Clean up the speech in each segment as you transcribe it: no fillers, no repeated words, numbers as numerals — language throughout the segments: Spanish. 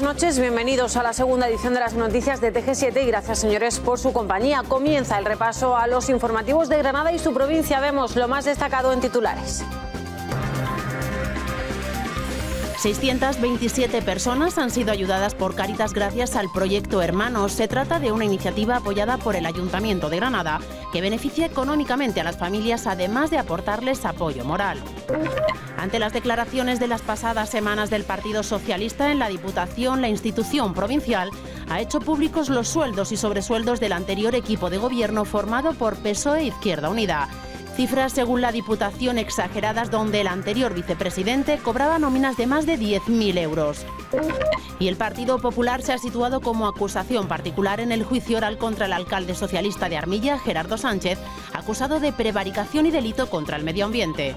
noches, bienvenidos a la segunda edición de las noticias de TG7 y gracias, señores, por su compañía. Comienza el repaso a los informativos de Granada y su provincia. Vemos lo más destacado en titulares. 627 personas han sido ayudadas por Cáritas gracias al proyecto Hermanos. Se trata de una iniciativa apoyada por el Ayuntamiento de Granada que beneficia económicamente a las familias, además de aportarles apoyo moral. Ante las declaraciones de las pasadas semanas del Partido Socialista en la Diputación, la institución provincial ha hecho públicos los sueldos y sobresueldos del anterior equipo de gobierno formado por PSOE e Izquierda Unida. Cifras, según la Diputación, exageradas, donde el anterior vicepresidente cobraba nóminas de más de 10.000 euros. Y el Partido Popular se ha situado como acusación particular en el juicio oral contra el alcalde socialista de Armilla, Gerardo Sánchez, acusado de prevaricación y delito contra el medio ambiente.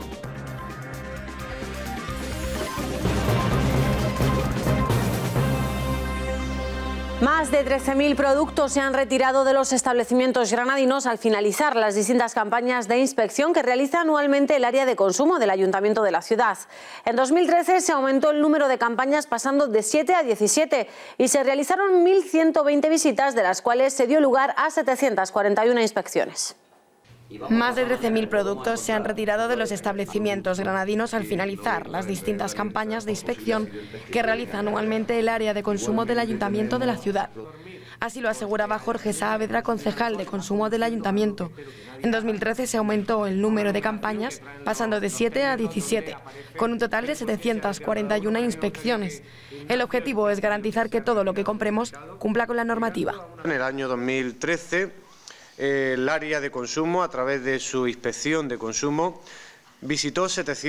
Más de 13.000 productos se han retirado de los establecimientos granadinos al finalizar las distintas campañas de inspección que realiza anualmente el área de consumo del Ayuntamiento de la ciudad. En 2013 se aumentó el número de campañas pasando de 7 a 17 y se realizaron 1.120 visitas, de las cuales se dio lugar a 741 inspecciones. Más de 13.000 productos se han retirado de los establecimientos granadinos al finalizar las distintas campañas de inspección que realiza anualmente el área de consumo del Ayuntamiento de la ciudad. Así lo aseguraba Jorge Saavedra, concejal de consumo del Ayuntamiento. En 2013 se aumentó el número de campañas, pasando de 7 a 17, con un total de 741 inspecciones. El objetivo es garantizar que todo lo que compremos cumpla con la normativa. En el año 2013... el área de consumo, a través de su inspección de consumo, visitó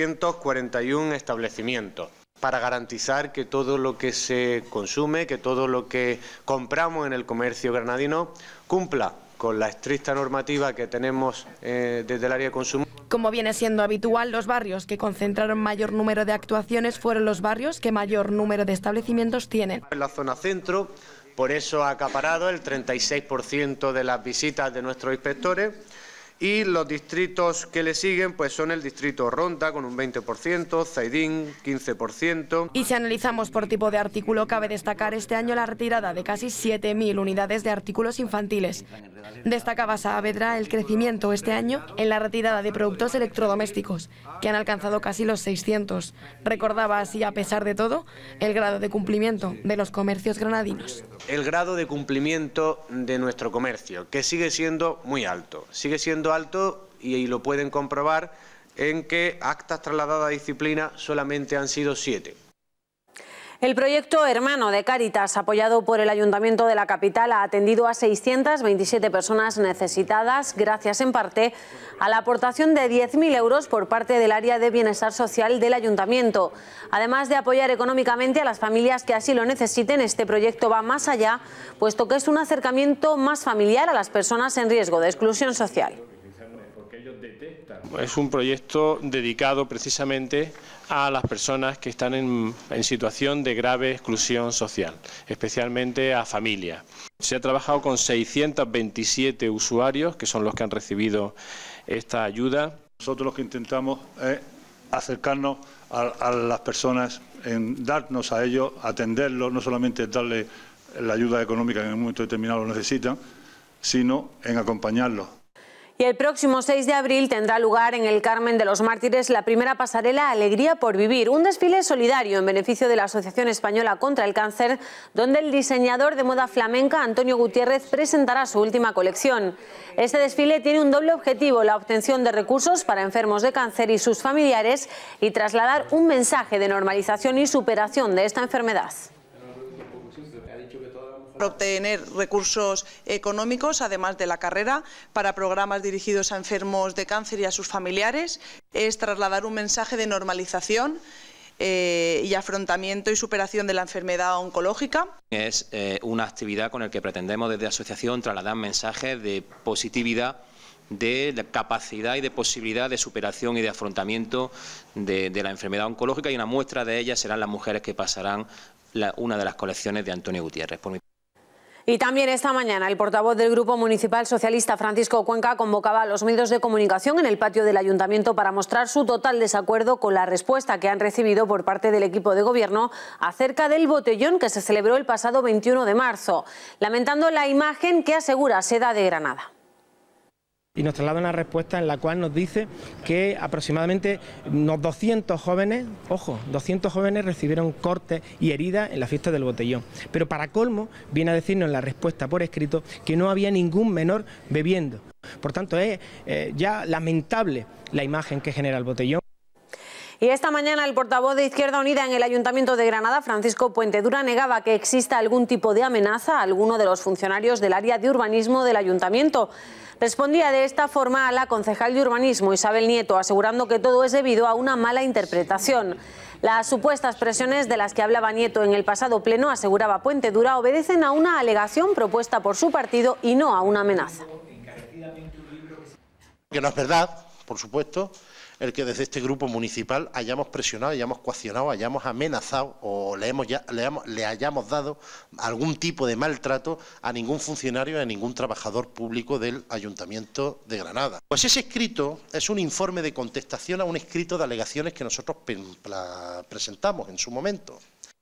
741 establecimientos para garantizar que todo lo que se consume, que todo lo que compramos en el comercio granadino cumpla con la estricta normativa que tenemos desde el área de consumo. Como viene siendo habitual, los barrios que concentraron mayor número de actuaciones fueron los barrios que mayor número de establecimientos tienen. En la zona centro, por eso ha acaparado el 36% de las visitas de nuestros inspectores, y los distritos que le siguen pues son el distrito Ronda con un 20%, Zaidín 15%. Y si analizamos por tipo de artículo, cabe destacar este año la retirada de casi 7.000 unidades de artículos infantiles. Destacaba Saavedra el crecimiento este año en la retirada de productos electrodomésticos, que han alcanzado casi los 600. Recordaba así, a pesar de todo, el grado de cumplimiento de los comercios granadinos. El grado de cumplimiento de nuestro comercio, que sigue siendo muy alto. Sigue siendo alto y lo pueden comprobar en que actas trasladadas a disciplina solamente han sido 7. El proyecto Hermano de Cáritas, apoyado por el Ayuntamiento de la capital, ha atendido a 627 personas necesitadas, gracias en parte a la aportación de 10.000 euros por parte del área de bienestar social del Ayuntamiento. Además de apoyar económicamente a las familias que así lo necesiten, este proyecto va más allá, puesto que es un acercamiento más familiar a las personas en riesgo de exclusión social. Es un proyecto dedicado precisamente a las personas que están en situación de grave exclusión social, especialmente a familias. Se ha trabajado con 627 usuarios, que son los que han recibido esta ayuda. Nosotros lo que intentamos es acercarnos a las personas, en darnos a ellos, atenderlos, no solamente darles la ayuda económica que en un momento determinado lo necesitan, sino en acompañarlos. Y el próximo 6 de abril tendrá lugar en el Carmen de los Mártires la primera pasarela Alegría por Vivir, un desfile solidario en beneficio de la Asociación Española contra el Cáncer, donde el diseñador de moda flamenca Antonio Gutiérrez presentará su última colección. Este desfile tiene un doble objetivo: la obtención de recursos para enfermos de cáncer y sus familiares y trasladar un mensaje de normalización y superación de esta enfermedad. Obtener recursos económicos, además de la carrera, para programas dirigidos a enfermos de cáncer y a sus familiares, es trasladar un mensaje de normalización y afrontamiento y superación de la enfermedad oncológica. Es una actividad con la que pretendemos desde la asociación trasladar mensajes de positividad, de capacidad y de posibilidad de superación y de afrontamiento de la enfermedad oncológica, y una muestra de ellas serán las mujeres que pasarán una de las colecciones de Antonio Gutiérrez. Y también esta mañana el portavoz del Grupo Municipal Socialista, Francisco Cuenca, convocaba a los medios de comunicación en el patio del Ayuntamiento para mostrar su total desacuerdo con la respuesta que han recibido por parte del equipo de gobierno acerca del botellón que se celebró el pasado 21 de marzo, lamentando la imagen que asegura Seda de Granada. Y nos traslada una respuesta en la cual nos dice que aproximadamente unos 200 jóvenes, ojo, 200 jóvenes recibieron cortes y heridas en la fiesta del botellón. Pero para colmo viene a decirnos en la respuesta por escrito que no había ningún menor bebiendo. Por tanto, es ya lamentable la imagen que genera el botellón. Y esta mañana el portavoz de Izquierda Unida en el Ayuntamiento de Granada, Francisco Puentedura, negaba que exista algún tipo de amenaza a alguno de los funcionarios del área de urbanismo del Ayuntamiento. Respondía de esta forma a la concejal de urbanismo, Isabel Nieto, asegurando que todo es debido a una mala interpretación. Las supuestas presiones de las que hablaba Nieto en el pasado pleno, aseguraba Puentedura, obedecen a una alegación propuesta por su partido y no a una amenaza. Que no es verdad, por supuesto, el que desde este grupo municipal hayamos presionado, hayamos coaccionado, hayamos amenazado o le hayamos dado algún tipo de maltrato a ningún funcionario, a ningún trabajador público del Ayuntamiento de Granada. Pues ese escrito es un informe de contestación a un escrito de alegaciones que nosotros presentamos en su momento.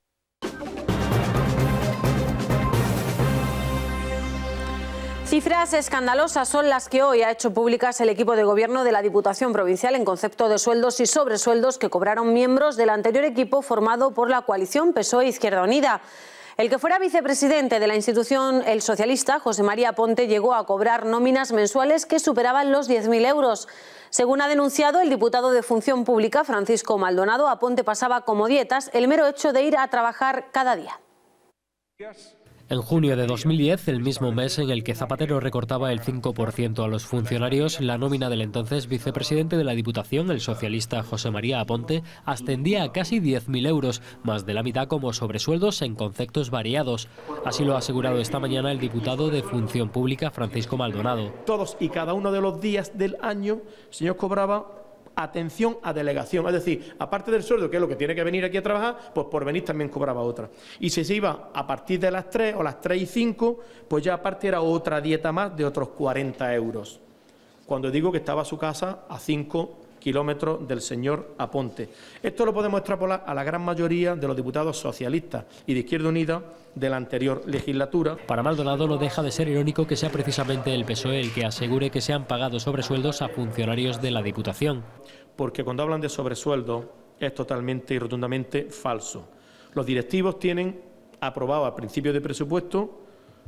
Cifras escandalosas son las que hoy ha hecho públicas el equipo de gobierno de la Diputación Provincial en concepto de sueldos y sobresueldos que cobraron miembros del anterior equipo formado por la coalición PSOE-Izquierda Unida. El que fuera vicepresidente de la institución, el socialista José María Aponte, llegó a cobrar nóminas mensuales que superaban los 10.000 euros. Según ha denunciado el diputado de Función Pública, Francisco Maldonado, Aponte pasaba como dietas el mero hecho de ir a trabajar cada día. En junio de 2010, el mismo mes en el que Zapatero recortaba el 5% a los funcionarios, la nómina del entonces vicepresidente de la Diputación, el socialista José María Aponte, ascendía a casi 10.000 euros, más de la mitad como sobresueldos en conceptos variados. Así lo ha asegurado esta mañana el diputado de Función Pública, Francisco Maldonado. Todos y cada uno de los días del año, el señor cobraba atención a delegación, es decir, aparte del sueldo, que es lo que tiene que venir aquí a trabajar, pues por venir también cobraba otra. Y si se iba a partir de las 3 o las 3 y 5, pues ya aparte era otra dieta más de otros 40 euros. Cuando digo que estaba su casa a 5 kilómetros del señor Aponte. Esto lo podemos extrapolar a la gran mayoría de los diputados socialistas y de Izquierda Unida de la anterior legislatura. Para Maldonado no deja de ser irónico que sea precisamente el PSOE el que asegure que se han pagado sobresueldos a funcionarios de la Diputación. Porque cuando hablan de sobresueldos es totalmente y rotundamente falso. Los directivos tienen aprobado a principio de presupuesto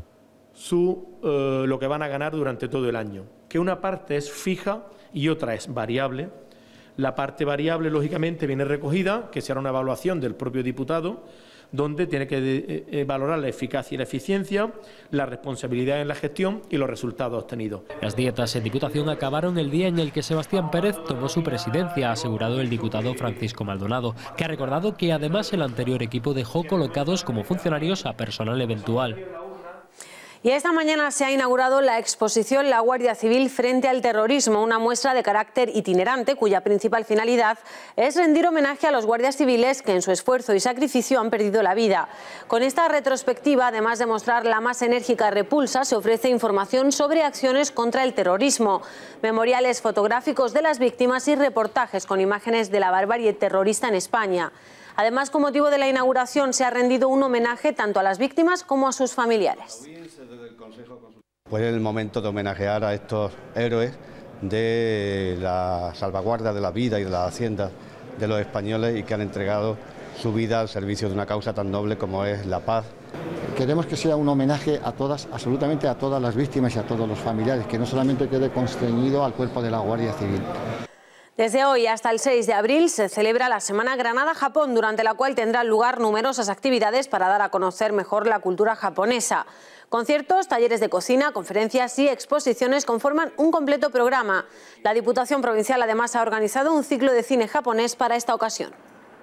lo que van a ganar durante todo el año, que una parte es fija y otra es variable. La parte variable, lógicamente, viene recogida, que será una evaluación del propio diputado, donde tiene que valorar la eficacia y la eficiencia, la responsabilidad en la gestión y los resultados obtenidos. Las dietas en Diputación acabaron el día en el que Sebastián Pérez tomó su presidencia, ha asegurado el diputado Francisco Maldonado, que ha recordado que además el anterior equipo dejó colocados como funcionarios a personal eventual. Y esta mañana se ha inaugurado la exposición La Guardia Civil frente al terrorismo, una muestra de carácter itinerante cuya principal finalidad es rendir homenaje a los guardias civiles que en su esfuerzo y sacrificio han perdido la vida. Con esta retrospectiva, además de mostrar la más enérgica repulsa, se ofrece información sobre acciones contra el terrorismo, memoriales fotográficos de las víctimas y reportajes con imágenes de la barbarie terrorista en España. Además, con motivo de la inauguración, se ha rendido un homenaje tanto a las víctimas como a sus familiares. Pues es el momento de homenajear a estos héroes de la salvaguarda de la vida y de la hacienda de los españoles y que han entregado su vida al servicio de una causa tan noble como es la paz. Queremos que sea un homenaje a todas, absolutamente a todas las víctimas y a todos los familiares, que no solamente quede constreñido al cuerpo de la Guardia Civil. Desde hoy hasta el 6 de abril se celebra la Semana Granada-Japón, durante la cual tendrán lugar numerosas actividades para dar a conocer mejor la cultura japonesa. Conciertos, talleres de cocina, conferencias y exposiciones conforman un completo programa. La Diputación Provincial además ha organizado un ciclo de cine japonés para esta ocasión.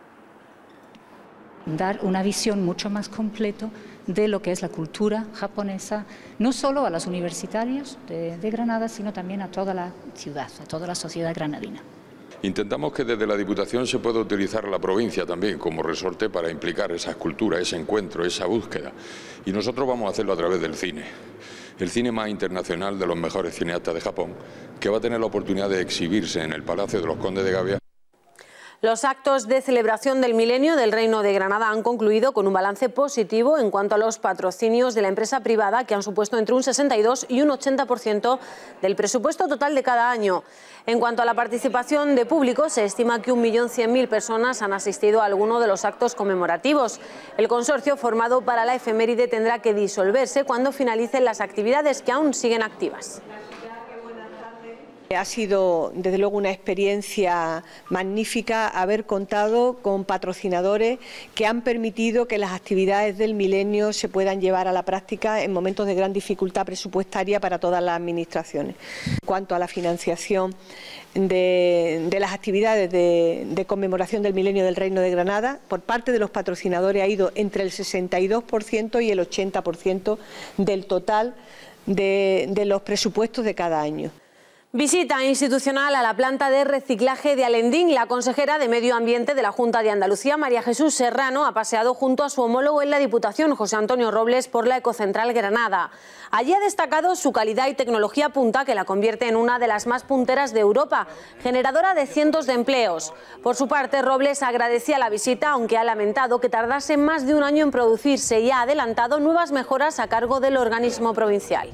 Dar una visión mucho más completa de lo que es la cultura japonesa, no solo a los universitarios de Granada, sino también a toda la ciudad, a toda la sociedad granadina. Intentamos que desde la Diputación se pueda utilizar la provincia también como resorte para implicar esa escultura, ese encuentro, esa búsqueda. Y nosotros vamos a hacerlo a través del cine. El cine más internacional de los mejores cineastas de Japón, que va a tener la oportunidad de exhibirse en el Palacio de los Condes de Gavia. Los actos de celebración del milenio del Reino de Granada han concluido con un balance positivo en cuanto a los patrocinios de la empresa privada, que han supuesto entre un 62 y un 80% del presupuesto total de cada año. En cuanto a la participación de público, se estima que 1.100.000 personas han asistido a alguno de los actos conmemorativos. El consorcio formado para la efeméride tendrá que disolverse cuando finalicen las actividades que aún siguen activas. Ha sido, desde luego, una experiencia magnífica haber contado con patrocinadores que han permitido que las actividades del milenio se puedan llevar a la práctica en momentos de gran dificultad presupuestaria para todas las administraciones. En cuanto a la financiación de las actividades de conmemoración del milenio del Reino de Granada, por parte de los patrocinadores ha ido entre el 62% y el 80% del total de los presupuestos de cada año. Visita institucional a la planta de reciclaje de Alendín. La consejera de Medio Ambiente de la Junta de Andalucía, María Jesús Serrano, ha paseado junto a su homólogo en la Diputación, José Antonio Robles, por la Ecocentral Granada. Allí ha destacado su calidad y tecnología punta, que la convierte en una de las más punteras de Europa, generadora de cientos de empleos. Por su parte, Robles agradecía la visita, aunque ha lamentado que tardase más de un año en producirse y ha adelantado nuevas mejoras a cargo del organismo provincial.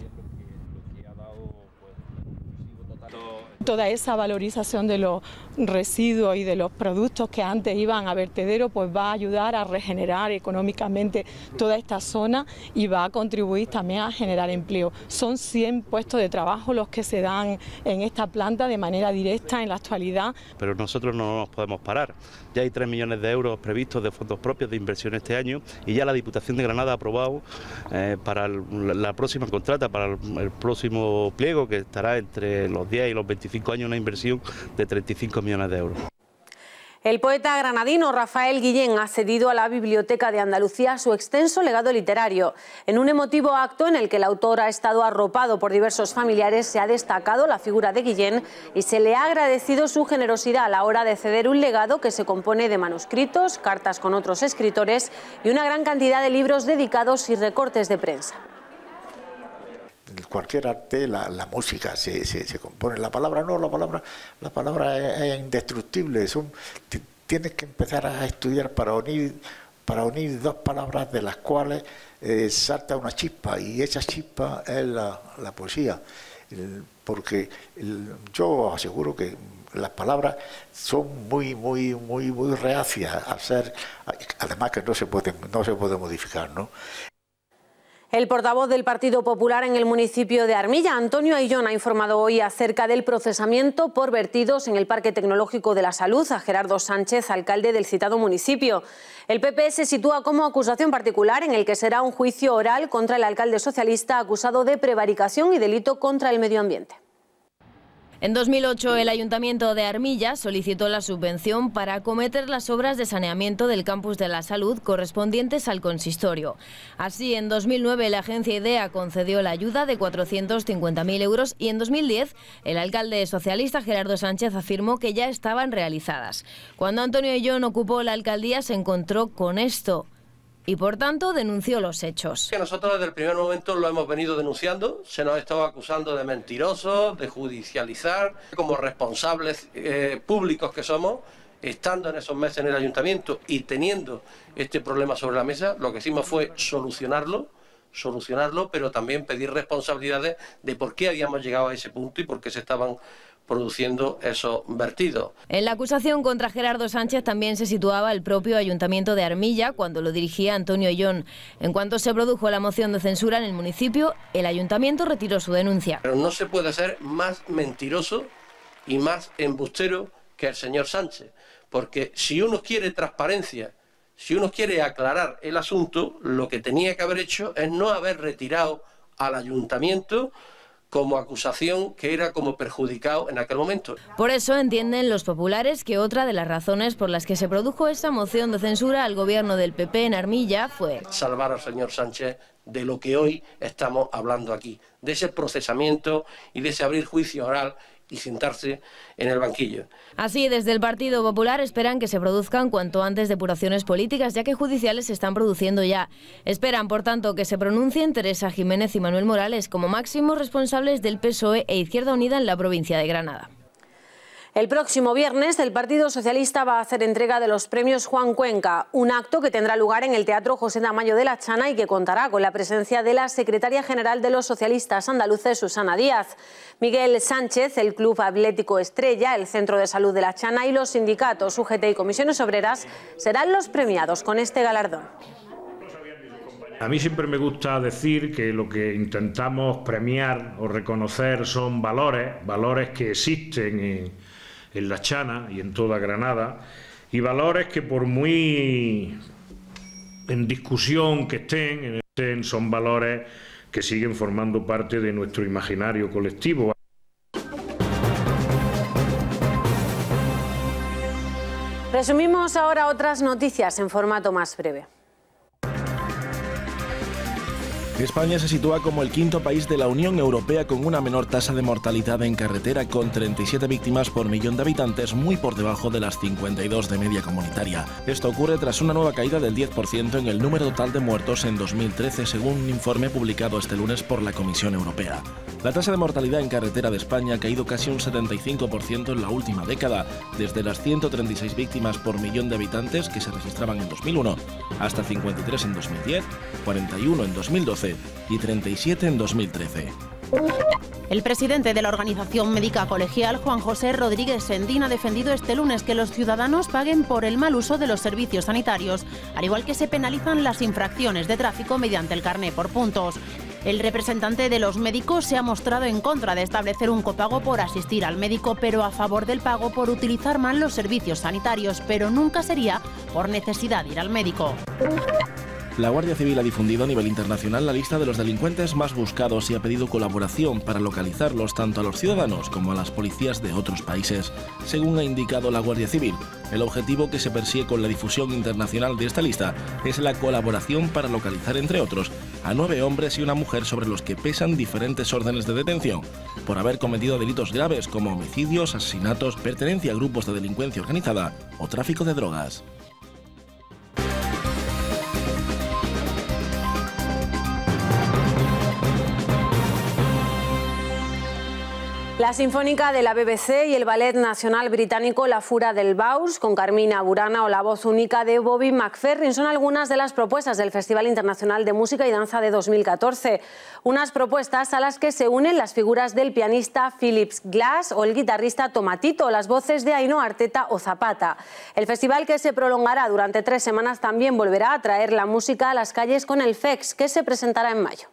Toda esa valorización de los residuos y de los productos que antes iban a vertedero, pues va a ayudar a regenerar económicamente toda esta zona y va a contribuir también a generar empleo. Son 100 puestos de trabajo los que se dan en esta planta de manera directa en la actualidad. Pero nosotros no nos podemos parar. Ya hay 3 millones de euros previstos de fondos propios de inversión este año y ya la Diputación de Granada ha aprobado para la próxima contrata, para el próximo pliego, que estará entre los 10 y los 25 años, una inversión de 35 millones de euros. El poeta granadino Rafael Guillén ha cedido a la Biblioteca de Andalucía su extenso legado literario. En un emotivo acto en el que el autor ha estado arropado por diversos familiares, se ha destacado la figura de Guillén y se le ha agradecido su generosidad a la hora de ceder un legado que se compone de manuscritos, cartas con otros escritores y una gran cantidad de libros dedicados y recortes de prensa. Cualquier arte, la música se compone, la palabra no, la palabra es indestructible. Tienes que empezar a estudiar para unir dos palabras de las cuales salta una chispa, y esa chispa es la poesía. Porque yo aseguro que las palabras son muy reacias a ser, además que no se puede modificar, ¿no? El portavoz del Partido Popular en el municipio de Armilla, Antonio Ayllón, ha informado hoy acerca del procesamiento por vertidos en el Parque Tecnológico de la Salud a Gerardo Sánchez, alcalde del citado municipio. El PP se sitúa como acusación particular, en el que será un juicio oral contra el alcalde socialista acusado de prevaricación y delito contra el medio ambiente. En 2008, el Ayuntamiento de Armilla solicitó la subvención para acometer las obras de saneamiento del campus de la Salud correspondientes al consistorio. Así, en 2009, la agencia IDEA concedió la ayuda de 450.000 euros y en 2010, el alcalde socialista Gerardo Sánchez afirmó que ya estaban realizadas. Cuando Antonio Ayllón ocupó la alcaldía, se encontró con esto y, por tanto, denunció los hechos. Nosotros desde el primer momento lo hemos venido denunciando, se nos estaba acusando de mentirosos, de judicializar. Como responsables públicos que somos, estando en esos meses en el ayuntamiento y teniendo este problema sobre la mesa, lo que hicimos fue solucionarlo, pero también pedir responsabilidades de por qué habíamos llegado a ese punto y por qué se estaban produciendo esos vertidos. En la acusación contra Gerardo Sánchez también se situaba el propio Ayuntamiento de Armilla cuando lo dirigía Antonio Ayllón. En cuanto se produjo la moción de censura en el municipio, el Ayuntamiento retiró su denuncia. Pero no se puede ser más mentiroso y más embustero que el señor Sánchez, porque si uno quiere transparencia, si uno quiere aclarar el asunto, lo que tenía que haber hecho es no haber retirado al Ayuntamiento como acusación, que era como perjudicado en aquel momento. Por eso entienden los populares que otra de las razones por las que se produjo esa moción de censura al gobierno del PP en Armilla fue salvar al señor Sánchez de lo que hoy estamos hablando aquí, de ese procesamiento y de ese abrir juicio oral y sentarse en el banquillo. Así, desde el Partido Popular esperan que se produzcan cuanto antes depuraciones políticas, ya que judiciales se están produciendo ya. Esperan, por tanto, que se pronuncien Teresa Jiménez y Manuel Morales como máximos responsables del PSOE e Izquierda Unida en la provincia de Granada. El próximo viernes el Partido Socialista va a hacer entrega de los premios Juan Cuenca, un acto que tendrá lugar en el Teatro José Tamayo de la Chana y que contará con la presencia de la secretaria general de los socialistas andaluces, Susana Díaz, Miguel Sánchez, el Club Atlético Estrella, el Centro de Salud de la Chana y los sindicatos UGT y comisiones obreras serán los premiados con este galardón. A mí siempre me gusta decir que lo que intentamos premiar o reconocer son valores que existen en la Chana y en toda Granada, y valores que por muy en discusión que estén, son valores que siguen formando parte de nuestro imaginario colectivo. Resumimos ahora otras noticias en formato más breve. España se sitúa como el quinto país de la Unión Europea con una menor tasa de mortalidad en carretera, con 37 víctimas por millón de habitantes, muy por debajo de las 52 de media comunitaria. Esto ocurre tras una nueva caída del 10% en el número total de muertos en 2013, según un informe publicado este lunes por la Comisión Europea. La tasa de mortalidad en carretera de España ha caído casi un 75% en la última década, desde las 136 víctimas por millón de habitantes que se registraban en 2001, hasta 53 en 2010, 41 en 2012 y 37 en 2013. El presidente de la Organización Médica Colegial, Juan José Rodríguez Sendín, ha defendido este lunes que los ciudadanos paguen por el mal uso de los servicios sanitarios, al igual que se penalizan las infracciones de tráfico mediante el carné por puntos. El representante de los médicos se ha mostrado en contra de establecer un copago por asistir al médico, pero a favor del pago por utilizar mal los servicios sanitarios, pero nunca sería por necesidad de ir al médico. La Guardia Civil ha difundido a nivel internacional la lista de los delincuentes más buscados y ha pedido colaboración para localizarlos tanto a los ciudadanos como a las policías de otros países. Según ha indicado la Guardia Civil, el objetivo que se persigue con la difusión internacional de esta lista es la colaboración para localizar, entre otros, a 9 hombres y una mujer sobre los que pesan diferentes órdenes de detención por haber cometido delitos graves como homicidios, asesinatos, pertenencia a grupos de delincuencia organizada o tráfico de drogas. La Sinfónica de la BBC y el Ballet Nacional Británico La Fura del Baus, con Carmina Burana, o la voz única de Bobby McFerrin, son algunas de las propuestas del Festival Internacional de Música y Danza de 2014. Unas propuestas a las que se unen las figuras del pianista Philip Glass o el guitarrista Tomatito, las voces de Ainhoa Arteta o Zapata. El festival, que se prolongará durante 3 semanas, también volverá a traer la música a las calles con el FEX, que se presentará en mayo.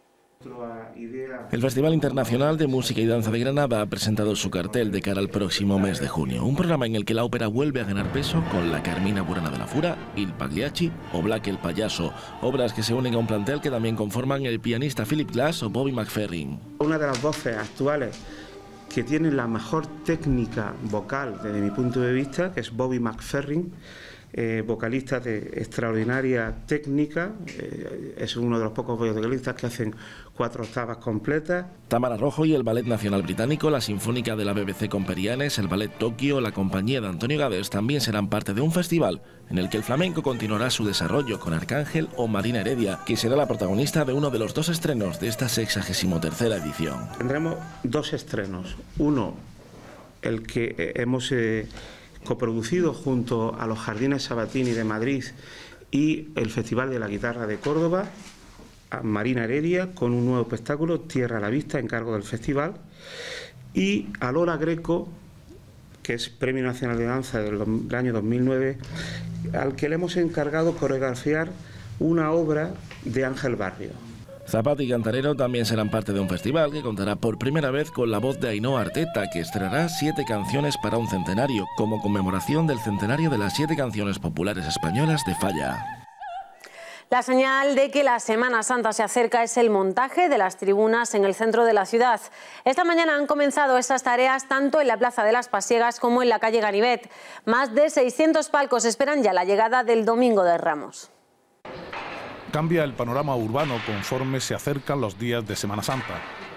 El Festival Internacional de Música y Danza de Granada ha presentado su cartel de cara al próximo mes de junio, un programa en el que la ópera vuelve a ganar peso con la Carmina Burana de la Fura, Il Pagliacci o Black el Payaso, obras que se unen a un plantel que también conforman el pianista Philip Glass o Bobby McFerrin. Una de las voces actuales que tiene la mejor técnica vocal desde mi punto de vista, que es Bobby McFerrin, vocalista de extraordinaria técnica, es uno de los pocos vocalistas que hacen 4 octavas completas. Tamara Rojo y el Ballet Nacional Británico, la Sinfónica de la BBC con Perianes, el Ballet Tokio, la compañía de Antonio Gades también serán parte de un festival en el que el flamenco continuará su desarrollo con Arcángel o Marina Heredia, que será la protagonista de uno de los 2 estrenos de esta 63ª edición. Tendremos 2 estrenos, uno el que hemos coproducido junto a los Jardines Sabatini de Madrid y el Festival de la Guitarra de Córdoba, a Marina Heredia, con un nuevo espectáculo, Tierra a la Vista, en cargo del festival, y a Lola Greco, que es Premio Nacional de Danza del año 2009, al que le hemos encargado coreografiar una obra de Ángel Barrio. Zapata y Cantarero también serán parte de un festival que contará por primera vez con la voz de Ainhoa Arteta, que estrenará 7 canciones para un centenario, como conmemoración del centenario de las 7 canciones populares españolas de Falla. La señal de que la Semana Santa se acerca es el montaje de las tribunas en el centro de la ciudad. Esta mañana han comenzado estas tareas tanto en la Plaza de las Pasiegas como en la calle Ganivet. Más de 600 palcos esperan ya la llegada del Domingo de Ramos. Cambia el panorama urbano conforme se acercan los días de Semana Santa.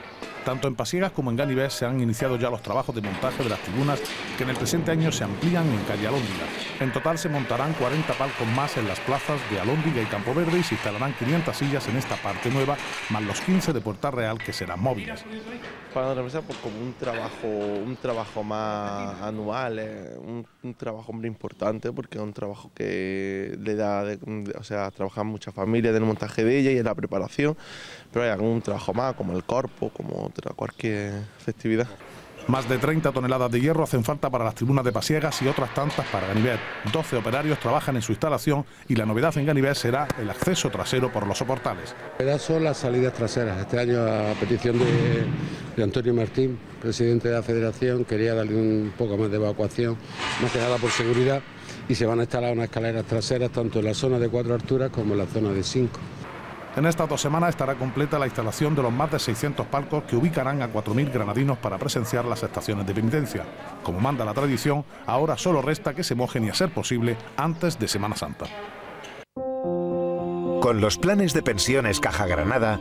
Tanto en Pasiegas como en Ganivés se han iniciado ya los trabajos de montaje de las tribunas que en el presente año se amplían en calle Alhóndiga. En total se montarán 40 palcos más en las plazas de Alhóndiga y Campo Verde y se instalarán 500 sillas en esta parte nueva, más los 15 de Puerta Real que serán móviles. Para la empresa, pues como un trabajo más anual, un trabajo muy importante porque es un trabajo que le da, o sea, trabajan muchas familias en el montaje de ella y en la preparación, pero hay algún trabajo más como el corpo, como cualquier festividad. Más de 30 toneladas de hierro hacen falta para las tribunas de Pasiegas y otras tantas para Ganivés. 12 operarios trabajan en su instalación y la novedad en Ganivés será el acceso trasero por los soportales. La novedad son las salidas traseras. Este año, a petición de Antonio Martín, presidente de la Federación, quería darle un poco más de evacuación, más que nada por seguridad, y se van a instalar unas escaleras traseras tanto en la zona de 4 alturas como en la zona de 5. En estas 2 semanas estará completa la instalación de los más de 600 palcos que ubicarán a 4.000 granadinos para presenciar las estaciones de penitencia. Como manda la tradición, ahora solo resta que se mojen y, a ser posible, antes de Semana Santa. Con los planes de pensiones Caja Granada,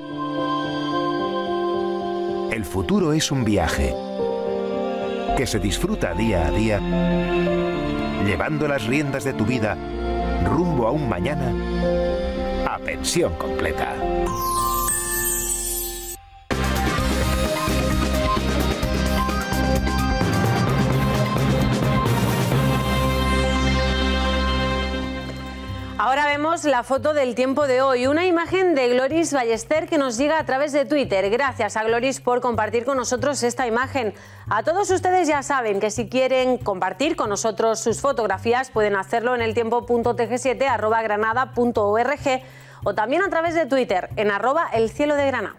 el futuro es un viaje que se disfruta día a día, llevando las riendas de tu vida rumbo a un mañana a pensión completa. Ahora vemos la foto del tiempo de hoy, una imagen de Gloris Ballester que nos llega a través de Twitter. Gracias a Gloris por compartir con nosotros esta imagen. A todos ustedes ya saben que si quieren compartir con nosotros sus fotografías pueden hacerlo en eltiempo.tg7@granada.org o también a través de Twitter en @elcielodeGranada.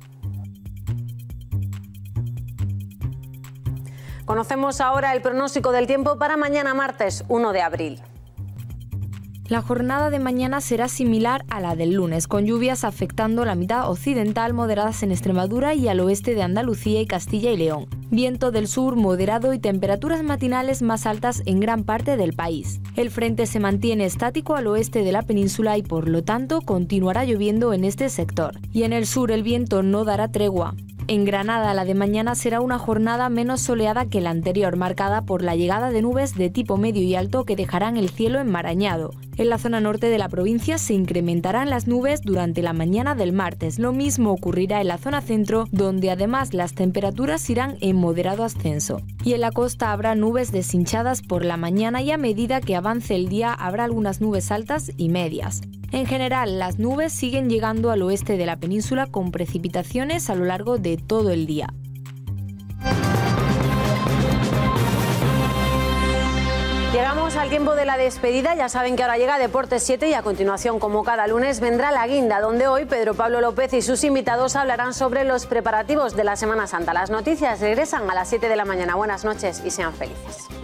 Conocemos ahora el pronóstico del tiempo para mañana martes 1 de abril. La jornada de mañana será similar a la del lunes, con lluvias afectando la mitad occidental, moderadas en Extremadura y al oeste de Andalucía y Castilla y León. Viento del sur moderado y temperaturas matinales más altas en gran parte del país. El frente se mantiene estático al oeste de la península y por lo tanto continuará lloviendo en este sector. Y en el sur el viento no dará tregua. En Granada, la de mañana será una jornada menos soleada que la anterior, marcada por la llegada de nubes de tipo medio y alto que dejarán el cielo enmarañado. En la zona norte de la provincia se incrementarán las nubes durante la mañana del martes. Lo mismo ocurrirá en la zona centro, donde además las temperaturas irán en moderado ascenso. Y en la costa habrá nubes deshinchadas por la mañana y a medida que avance el día habrá algunas nubes altas y medias. En general, las nubes siguen llegando al oeste de la península con precipitaciones a lo largo de todo el día. Llegamos al tiempo de la despedida, ya saben que ahora llega Deportes 7 y a continuación, como cada lunes, vendrá La Guinda, donde hoy Pedro Pablo López y sus invitados hablarán sobre los preparativos de la Semana Santa. Las noticias regresan a las 7 de la mañana. Buenas noches y sean felices.